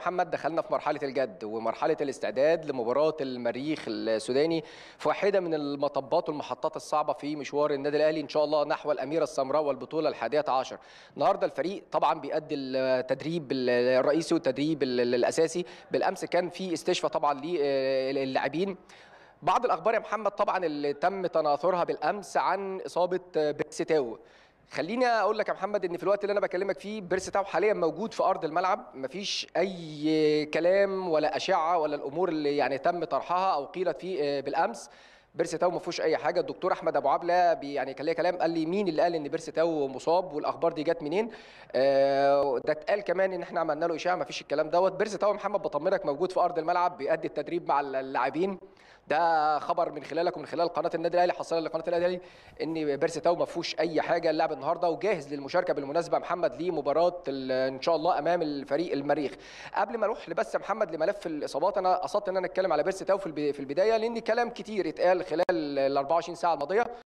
محمد دخلنا في مرحلة الجد ومرحلة الاستعداد لمباراة المريخ السوداني في واحدة من المطبات والمحطات الصعبة في مشوار النادي الأهلي إن شاء الله نحو الأميرة السمراء والبطولة الحادية عشر. النهارده الفريق طبعا بيأدي التدريب الرئيسي والتدريب الأساسي. بالأمس كان في استشفاء طبعا للاعبين. بعض الأخبار يا محمد طبعا اللي تم تناثرها بالأمس عن إصابة بيرسي تاو. خليني اقول لك يا محمد ان في الوقت اللي انا بكلمك فيه بيرسي تاو حاليا موجود في ارض الملعب، مفيش اي كلام ولا اشعه ولا الامور اللي يعني تم طرحها او قيلت فيه بالامس. بيرسي تاو ما فيهوش اي حاجه. الدكتور احمد ابو عبله يعني كان ليه كلام، قال لي مين اللي قال ان بيرسي تاو مصاب والاخبار دي جت منين. ده اتقال كمان ان احنا عملنا له اشاعه، ما فيش الكلام دوت. بيرسي تاو محمد بطمنك موجود في ارض الملعب بيأدي التدريب مع اللاعبين. ده خبر من خلالك ومن خلال قناه النادي الاهلي، حصل لقناه النادي الاهلي ان بيرسي تاو ما فيهوش اي حاجه. اللاعب النهارده وجاهز للمشاركه بالمناسبه محمد لمباراه ان شاء الله امام الفريق المريخ. قبل ما اروح بس يا محمد لملف الاصابات، انا قصدت ان انا اتكلم على بيرسي تاو في البدايه لان كلام كتير اتقال خلال ال 24 ساعه الماضيه.